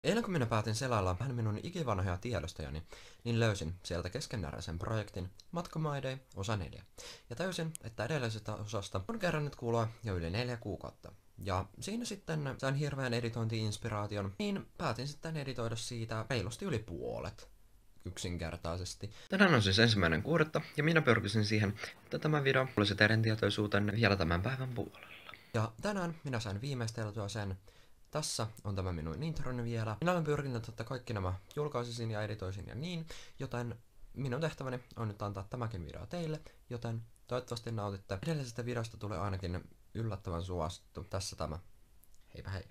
Eilen kun minä päätin selailla vähän minun ikivanhoja tiedostojani, niin löysin sieltä keskeneräisen projektin Matka My Day osa 4. Ja täysin, että edellisestä osasta on kerännyt kuulua jo yli 4 kuukautta. Ja siinä sitten sain hirveän editointi-inspiraation, niin päätin sitten editoida siitä reilusti yli puolet. Yksinkertaisesti. Tänään on siis 1.6. ja minä pyrkisin siihen, että tämä video olisi teidän tietoisuuteen vielä tämän päivän puolella. Ja tänään minä sain viimeisteltyä sen. Tässä on tämä minun introni vielä. Minä olen pyrkinyt, että kaikki nämä julkaisisin ja editoisin ja niin, joten minun tehtäväni on nyt antaa tämäkin video teille, joten toivottavasti nautitte. Edellisestä videosta tulee ainakin yllättävän suosittu. Tässä tämä. Heipä hei.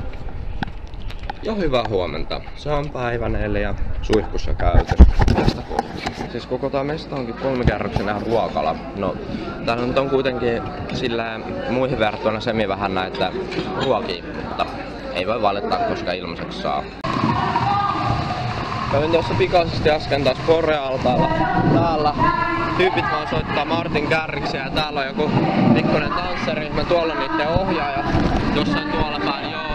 Ja hyvää huomenta. Se on päivä 4 suihkussa käyty. Tästä kohtaa. Siis koko tää mesta onkin 3-kerroksinen ruokala. No, täällä nyt on kuitenkin sillä muihin verrattuna vähän näitä ruokia, mutta ei voi valittaa, koska ilmaiseksi saa. Kävin tuossa pikaisesti äsken taas Borealtaalla. Täällä tyypit vaan soittaa Martin Kärriksiä ja täällä on joku pikkuinen tanssiryhmä. Tuolla on niitten ohjaaja. Jossain tuolla päin, joo.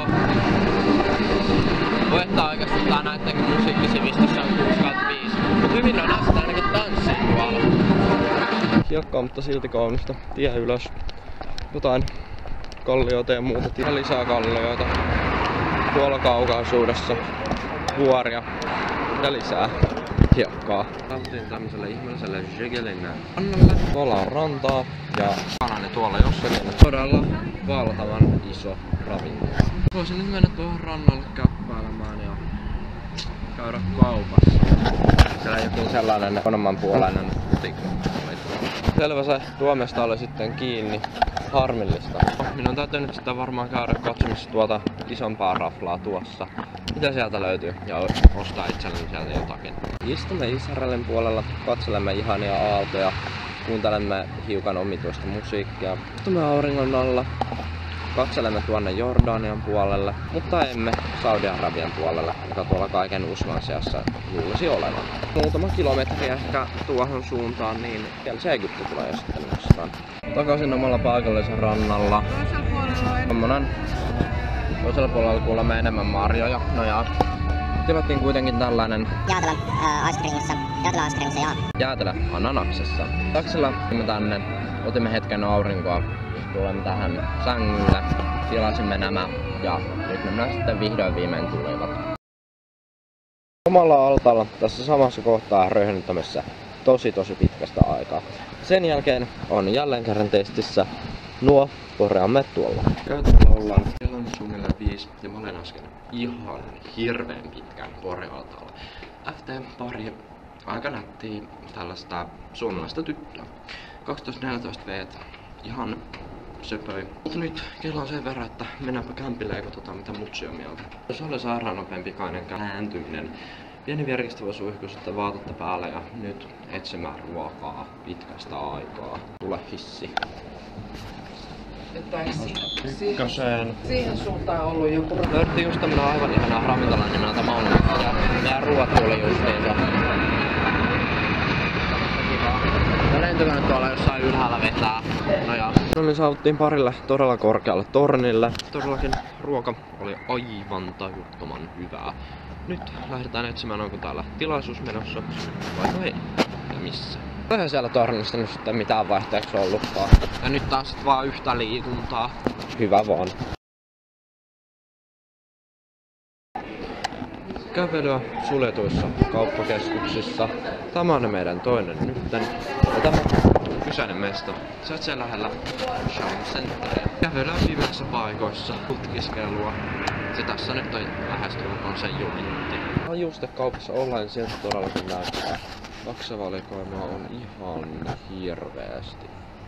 Voittaa oikeastaan tää näittenkin musiikkisivistossa on 6/5. Mut hyvin on näistä ainakin tanssii tuolla. Hiekkaa, mutta silti kaunista. Tie ylös. Jotain kallioita ja muuta. Ja lisää kallioita. Tuolla kaukaisuudessa vuoria. Ja lisää hiekkaa. Saatiin tämmöiselle ihmeelliselle Jegelin rannalle. Tuolla on rantaa ja kanani tuolla jossakin. Todella valtavan iso ravinto. Voisin nyt mennä tuohon rannalle käppäilemään ja käydä kaupassa. Siellä jokin sellainen ekononmanpuoleinen butikki oli tuolla. Selvä se, tuomesta oli sitten kiinni. Harmillista. Minun täytyy nyt sitten varmaan käydä katsomassa tuota isompaa raflaa tuossa. Mitä sieltä löytyy? Ja ostaa itselleni sieltä jotakin. Istumme Israelin puolella, katselemme ihania aaltoja, kuuntelemme hiukan omituista musiikkia. Istumme auringon alla, katselemme tuonne Jordanian puolelle, mutta emme Saudi-Arabian puolelle, joka tuolla kaiken usvan seassa luulisi olevan. Muutama kilometri ehkä tuohon suuntaan, niin siellä se Egypti tulee jo sitten vastaan. Takaisin omalla paikallisen rannalla. Toisella puolella kuulemme enemmän marjoja. No ja tilattiin kuitenkin tällainen Jäätelä ice creamissa ja jäätelä ananaksessa. Taksilla me tänne, otimme hetken aurinkoa, tulemme tähän sängylle, tilasimme nämä ja nyt nämä sitten vihdoin viimein tulivat. Omalla altaalla tässä samassa kohtaa röhöntämässä tosi pitkästä aikaa. Sen jälkeen on jälleen kerran testissä nuo Boreamme tuolla. Käytävällä ollaan. Kello on suunnilleen 5 ja mä olen äsken ihan hirveän pitkään Borealtaalla. FT-pari aika nättiä tällaista suomalaista tyttöä. 12-14 veet. Ihan söpöi. Mutta nyt kello on sen verran, että mennäänpä kämpille ja katsotaan mitä mutsi on mieltä. Se oli sairaan nopean pikainen kääntyminen. Pieni virkistävä suihku, sitten vaatetta päälle ja nyt etsimään ruokaa pitkästä aikaa. Tule hissi. Että Ykköseen. siihen suuntaan ollut joku Löydettiin just tämmönen aivan ihanaa ravintolan nimeltä Maunutta ja meidän ruoat tuli justiinsa. Mä lentykö tuolla jossain ylhäällä vetää. No ja. No niin saavuttiin parille todella korkealle tornille. Todellakin ruoka oli aivan tajuttoman hyvää. Nyt lähdetään etsimään, onko täällä tilaisuus menossa vai ei ja missä. Eihän siellä tornissa nyt sitten mitään vaihteeksi ollutkaan. Ja nyt taas sit vaan yhtä liikuntaa. Hyvä vaan. Kävelyä suljetuissa kauppakeskuksissa. Tämä on meidän toinen nytten. Ja tämä kyseinen mesta. Sä oot siellä lähellä Shopping Centeria. Kävelyä pimeässä paikoissa. Tutkiskelua. Se tässä nyt on lähestulkoon se jumitti. Justekaupassa ollaan sieltä todellakin näyttää. Taksavalikoimaa on ihan hirveästi.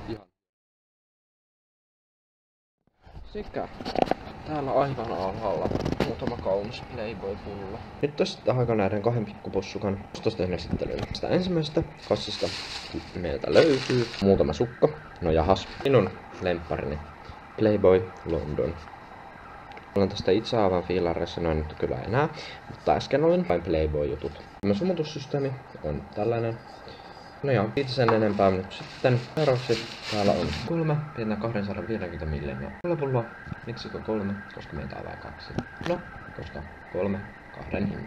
Sekä täällä aivan alhaalla muutama kaunis Playboy-pullo. Nyt tässä aika näiden 2 pikkupussukan ostosten esittelyyn. Tästä ensimmäisestä kassista meiltä löytyy muutama sukka. No jahas. Minun lempparini Playboy London. Olen tästä itse aivan fiilareissa noin nyt kyllä enää, mutta äsken olin vain Playboy-jutut. Tämä sumutussysteemi on tällainen. No joo, siitä sen enempää nyt sitten. Seuraavaksi täällä on 3 pientä 250 miljoonaa pulloa. Miksikö 3? Koska meitä on vain 2. No, koska 3 2 hinnan.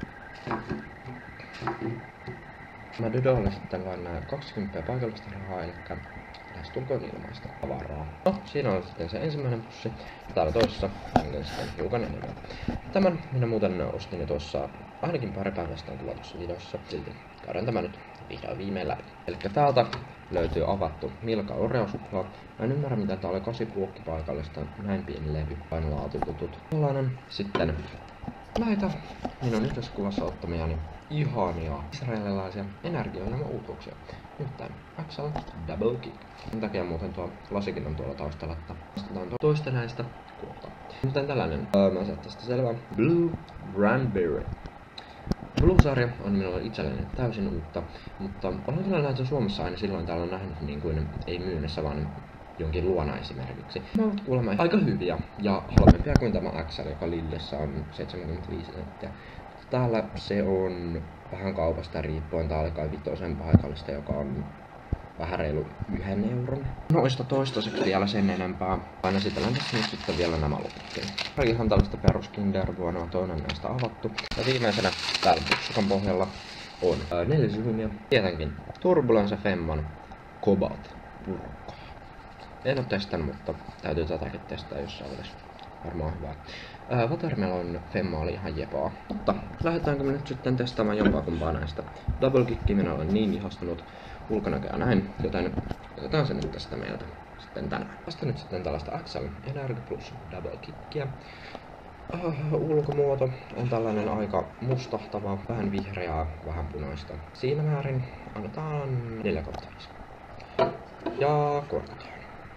Mä Dodolle sitten vain 20 paikallista rahaa, eli lähestulkoon ilmaista tavaraa. No, siinä on sitten se ensimmäinen pussi. Täällä toisessa onkin sitten hiukan enemmän. Tämän minä muuten ostin jo tuossa ainakin pari päivästä on kuvatussa videossa. Silti käydään tämä nyt vihdoin viimein läpi. Eli täältä löytyy avattu Milka Oreo-suklaa. Mä en ymmärrä mitä tää oli 8 puokki paikallista. Näin pieni levy. Vain laatututut. Tällainen. Sitten näitä minun yhdessä kuvassa ottamiani ihania israelilaisia energioilma uutuuksia. Nyt tän XL Double Kick. Sen takia muuten tuo lasikin on tuolla taustalla, että vastataan toista näistä kuotta. Sitten tällainen, mä saan tästä selvää. Blue Cranberry. Blue-sarja on minulle itselleni täysin uutta, mutta olen kyllä nähnyt Suomessa aina silloin täällä on nähnyt niin kuin ei myynnissä, vaan jonkin luona esimerkiksi. Ne ovat kuulemma aika hyviä ja halvempia kuin tämä XL, joka Lidlissä on 75 senttiä. Täällä se on vähän kaupasta riippuen, tää oli kai 5 paikallista, joka on vähän reilu 1 euron. Noista toistaiseksi vielä sen enempää. Aina esitellään tässä nyt sitten vielä nämä loputkin. Ihan tällaista perus Kinder-vuonna toinen näistä avattu. Ja viimeisenä täällä pussukan pohjalla on 4 syhymiä. Tietenkin Turbulence Femman Cobalt purkkaa. En oo testannut, mutta täytyy tätäkin testaa jossain vaiheessa. Varmaan hyvää. Watermelon Femma oli ihan jepaa. Mutta lähdetäänkö me nyt sitten testaamaan jompaa kumpaa näistä. Double Kicki minä olen niin ihastunut ulkonäköä näin, joten otetaan se nyt tästä meiltä sitten tänään. Tästä nyt sitten tällaista XL Energy Plus Double Kickiä. Ulkomuoto on tällainen aika mustahtava, vähän vihreää, vähän punaista. Siinä määrin annetaan 4/5. Ja korkataan.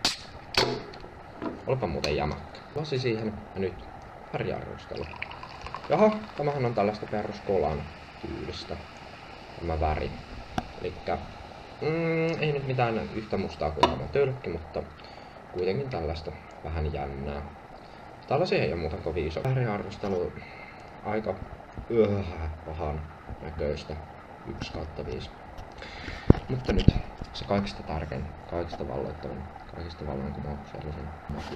Olipa muuten jämäkkä. Lasi siihen ja nyt väriarvostelu. Jaha, tämähän on tällaista peruskolan tyylistä. Tämä väri. Elikkä ei nyt mitään yhtä mustaa kuin tämä tölkki, mutta kuitenkin tällaista vähän jännää. Tällaisia ei ole muuten kovin iso. Väriarvostelu aika pahan näköistä. 1/5. Mutta nyt se kaikista tärkein, kaikista valloittavin, kaikista vallankumouksellisen maku.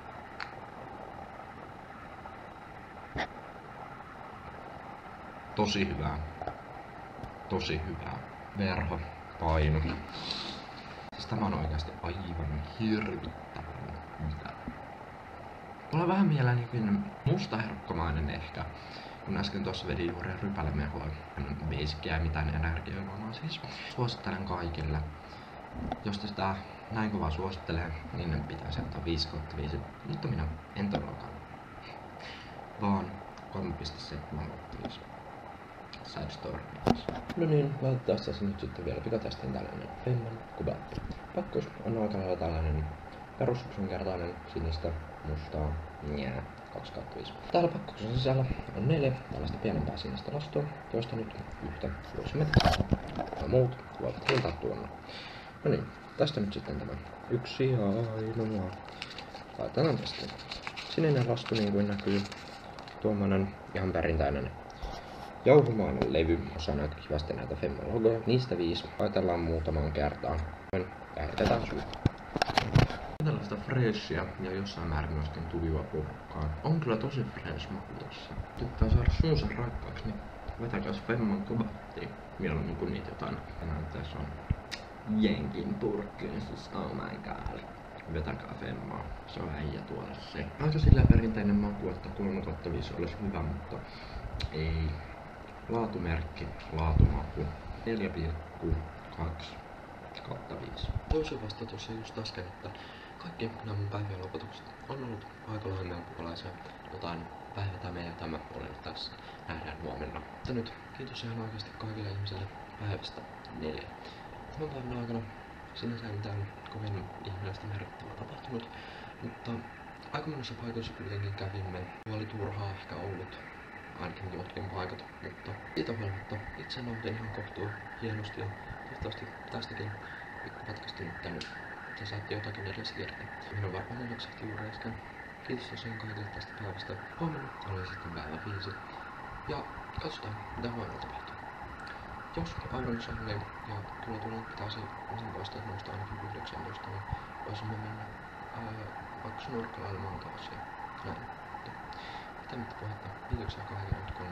Tosi hyvää. Tosi hyvää. Verho, paino. Siis tämä on oikeasti aivan hirvittävän hyvä. Mulla on vähän mieleen mustaherkkomainen ehkä. Kun äsken tuossa vedin juuri rypälemehua, basicia mitään energioimaa, siis suosittelen kaikille. Jos te sitä näin kovaa suosittelee, niin pitäisi antaa 5/5, mutta minä en todellakaan. Vaan 3,75. Side story. No niin, laitetaan tässä nyt sitten vielä pikatestin tällainen Femman Cobalt. Pakkos on aika lailla tällainen perusyksinkertainen sinistä, mustaa, 2/5. Täällä pakkoksen sisällä on 4 tällaista pienempää sinistä lastua, joista nyt yhtä voisimme testata. Ja muut voivat hintaa tuonne. No niin, tästä nyt sitten tämä yksi ja ainoa. Laitetaan testiin. Sininen lastu niin kuin näkyy. Tuommoinen ihan perinteinen jauhomainen levy. Osaa näitä kivasti näitä Femman logoja. Niistä 5. Laitellaan muutamaan kertaan. Ja heitetään syytä. Tällaista freshia ja jossain määrin myöskin tuliva purkkaan. On kyllä tosi fresh maku tossa. Tykkää saada suunsa rakkaaksi, niin vetäkääs Femman Cobalttiin. Mieluummin kuin niitä jotain. Tässä on jenkin purkki, siis oh my god. Vetäkää Femmaa, se on äijä tuoda se. Aika sillä perinteinen maku, että 3/5 olisi hyvä, mutta ei. Laatumerkki, laatumaku. 4,2/5. Toisin vasta tuossa just äsken, että kaikki nämä päivien lopetukset on ollut aika lailla melkoalaisia. Jotain päivä tämä ja tämä oli tässä. Nähdään huomenna. Mutta nyt kiitos ihan oikeasti kaikille ihmisille päivästä 4. Tämän päivän aikana sinänsä ei mitään kovin ihmeellistä merkittävää tapahtunut, mutta aika monessa paikoissa kuitenkin kävimme. Oli turhaa ehkä ollut, ainakin jotkin paikat, mutta siitä huolimatta itse nautin ihan kohtuu hienosti ja toivottavasti tästäkin pikkupätkästä nyt tänne te saatte jotakin edes irti. Minun varmaan en eksahti juuri äsken. Kiitos tosiaan kaikille tästä päivästä. Huomenna oli sitten päivä 5 ja katsotaan mitä huomenna tapahtuu. Jos aurinko sallii ja kyllä tuolla pitäisi aurinkoisteet nousta ainakin 19, niin voisimme mennä vaikka snorkelailemaan taas ja näin. Mitä nyt puhetta? Kiitoksia kaikille, jotka